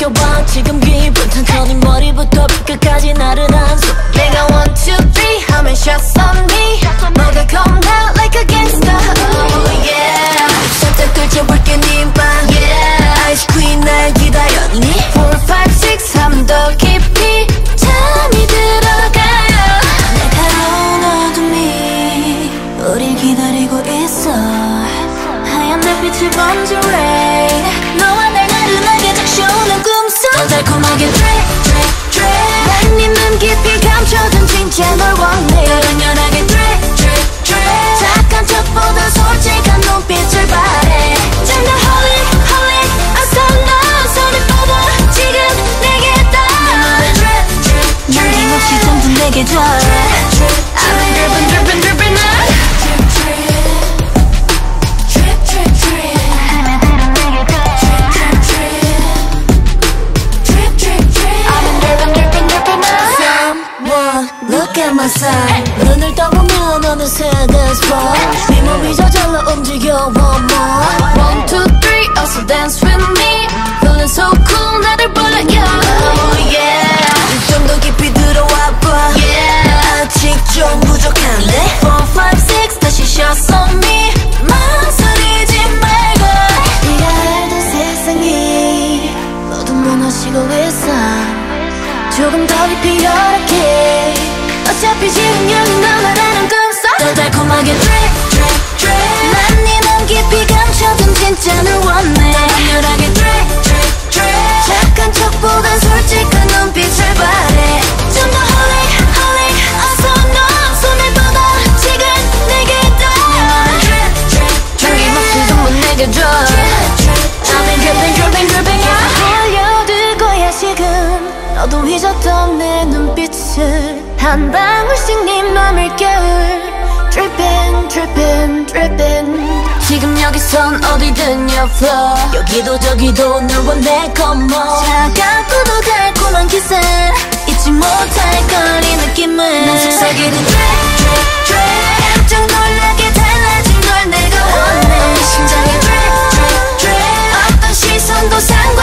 느껴봐 지금 기분 천천히 머리부터 끝까지 나른한 손 내가 1, 2, 3 하면 shots on me 너가 come out like a gangster oh yeah 살짝 들춰볼게 네 방 yeah 아이스 퀸 날 기다렸니 4, 5, 6 하면 더 깊이 잠이 들어가요 날카로운 어둠이 우릴 기다리고 있어 하얀 달빛을 번져 rain 너와 날 나른하게 적셔오는 꿈속 더 달콤하게 drip drip drip 난 네 눈 깊이 감춰둔 진짜 널 원해 더 강렬하게 drip drip drip 착한 척보다 솔직한 눈빛을 바래 좀 더 holy holy 어서 너 손을 뻗어 지금 내게 다 drip drip drip 남김없이 전부 내게 줘 I've been drippin' drippin' drippin' now Look at my side 눈을 떠보면 어느새 dance floor 네 몸이 저절로 움직여 one more 1, 2, 3 어서 dance with me Feeling so cool 나를 불러요 Oh yeah 좀 더 깊이 들어와 봐 Yeah 아직 좀 부족한데 4, 5, 6 다시 shots on me 망설이지 말고 네가 알던 세상이 모두 무너지고 있어 조금 더 깊이 열악해 어차피 지금 여기 너만하는 꿈속 더 달콤하게 drip drip drip 난 네 눈 깊이 감춰둔 진짜 널 원해 더 강렬하게 drip drip drip 착한 척보단 솔직한 눈빛을 바래 좀 더 holy holy 어서 너 손을 뻗어 지금 내게 다 drip drip drip 남김없이 전부 내게 줘 I've been dripping dripping dripping 흘려들 거야 지금 너도 잊었던 내 눈빛을 한 방울씩 네 맘을 깨울 Drippin' drippin' drippin' 지금 여기선 어디든 your flow 여기도 저기도 널 원해 come on 차갑고도 달콤한 기세 잊지 못할 걸 이 느낌을 난 속삭이는 drip drip drip 깜짝 놀라게 달라진 걸 내가 원해 심장이 drip drip drip 어떤 시선도 상관없이